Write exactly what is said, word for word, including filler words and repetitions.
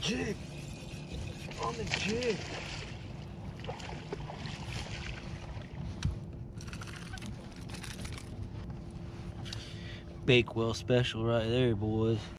jig. On the jig. Bakewell special right there, boys.